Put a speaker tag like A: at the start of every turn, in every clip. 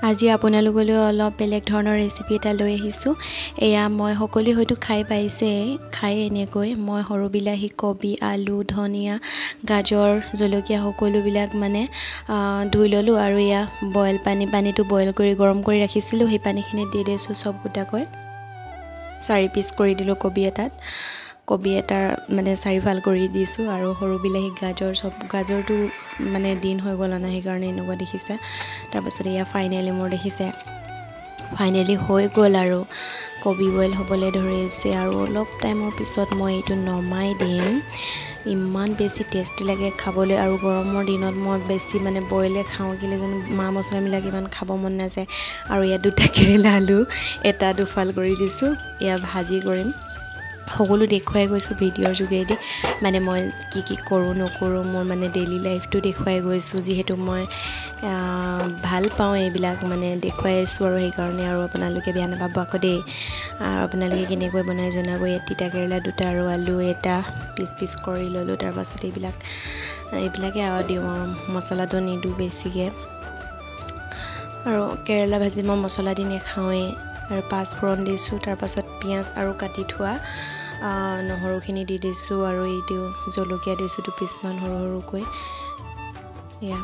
A: আজি আপোনালোকলৈ অলপ বেলেগ ধৰণৰ ৰেচিপি এটা লৈ আহিছোঁ। এয়া মই সকলোৱে হয়তো খাই পাইছে, খাই এনেকৈ মই সৰু বিলাহী, কবি, আলু, ধনিয়া, গাজৰ, জলকীয়া সকলোবিলাক মানে ধুই ল'লোঁ আৰু এয়া পানীটো বইল কৰি গৰম কৰি ৰাখিছিলোঁ। সেই পানীখিনি দি দিছোঁ চব গোটাকৈ। 4 পিচ কৰি দিলোঁ কবি এটাৰ মানে 4 ফাল কৰি দিছোঁ আৰু সৰু বিলাহী, গাজৰটো মানে দিন হৈ গ'ল না, সেইকাৰণে এনেকুৱা দেখিছে। তাৰপাছত এয়া ফাইনেলি মোৰ দেখিছে হৈ গ'ল আৰু কবি বইল হ'বলৈ ধৰিছে আৰু অলপ টাইমৰ পিছত মই এইটো নমাই দিম। ইমান বেছি টেষ্টি লাগে খাবলৈ আৰু গৰমৰ দিনত মই বেছি মানে বইলে খাওঁ, কেলৈ জানো মা মছলাবিলাক ইমান খাব মন নাযায়। আৰু ইয়াত 2টা কেৰেলা আলু এটা 2 ফাল কৰি দিছোঁ, এয়া ভাজি কৰিম। সকলো দেখুৱাই গৈছোঁ ভিডিঅ'ৰ যোগেদি, মানে মই কি কৰোঁ নকৰোঁ, মোৰ মানে ডেইলি লাইফটো দেখুৱাই গৈছোঁ। যিহেতু মই ভাল পাওঁ এইবিলাক মানে দেখুৱাই আছোঁ আৰু সেইকাৰণে আৰু আপোনালোকে বেয়া নাপাব আকৌ দেই। আৰু আপোনালোকে কেনেকৈ বনাই জনাব। ইয়াত তিতা কেৰেলা 2টা আৰু আলু এটা পিচ কৰি ল'লোঁ। তাৰপাছত এইবিলাকে আৰু দিওঁ আৰু মছলাটো নিদিওঁ বেছিকৈ। আৰু কেৰেলা ভাজি মই মছলা দি নাখাওঁৱেই। আৰু 5 ফোৰণ দিছোঁ, তাৰপাছত পিঁয়াজ আৰু কাটি থোৱা নহৰুখিনি দি দিছোঁ আৰু এইটো জলকীয়া দিছোঁ 2 পিচমান সৰুকৈ। এয়া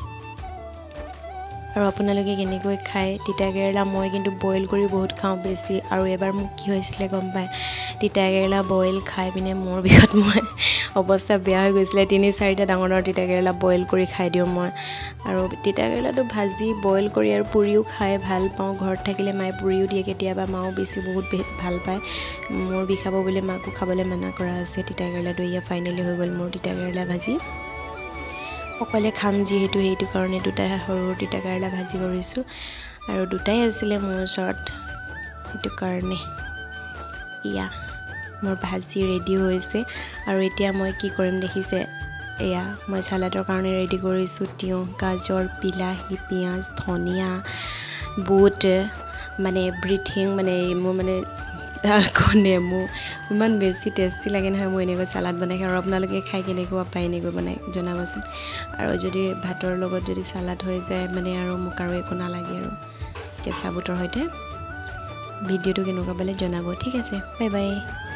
A: আৰু আপোনালোকে কেনেকৈ খায় তিতা কেৰেলা। মই কিন্তু বইল কৰি বহুত খাওঁ বেছি। আৰু এবাৰ মোক কি হৈছিলে গম পায়, তিতা কেৰেলা বইল খাই পিনে মোৰ বিষত অৱস্থা বেয়া হৈ গৈছিলে। 3-4টা ডাঙৰ তিতা কেৰেলা বইল কৰি খাই দিওঁ মই। আৰু তিতা কেৰেলাটো ভাজি বইল কৰি আৰু পুৰিও খাই ভাল পাওঁ। ঘৰত থাকিলে মায়ে পুৰিও দিয়ে কেতিয়াবা, মাও বহুত ভাল পায়। মোৰ বিষাব বুলি মাকো খাবলৈ মানা কৰা আছে তিতা কেৰেলাটো। এয়া ফাইনেলি হৈ গ'ল মোৰ তিতা কেৰেলা ভাজি। অকলে খাম যিহেতু সেইটো কাৰণে 2টা সৰু তিতা কেৰেলা ভাজি কৰিছোঁ আৰু 2টাই আছিলে মোৰ ওচৰত, সেইটো কাৰণে এয়া মোৰ ভাজি ৰেডি হৈছে। আৰু এতিয়া মই কি কৰিম দেখিছে, এয়া মই চালাডৰ কাৰণে ৰেডি কৰিছোঁ। তিয়ঁহ, গাজৰ, বিলাহী, পিঁয়াজ, ধনিয়া, বুট, মানে এভৰিথিং, মানে মোৰ মানে নেমু। ইমান বেছি টেষ্টি লাগে নহয় মই এনেকৈ চালাড বনাই খাওঁ। আৰু আপোনালোকে খাই কেনেকুৱা পায় এনেকৈ বনাই জনাবচোন। আৰু যদি ভাতৰ লগত যদি চালাড হৈ যায় মানে আৰু মোক আৰু একো নালাগে আৰু কেঁচা বুটৰ সৈতে। ভিডিঅ'টো কেনেকুৱা পালে জনাব। ঠিক আছে, বাই বাই।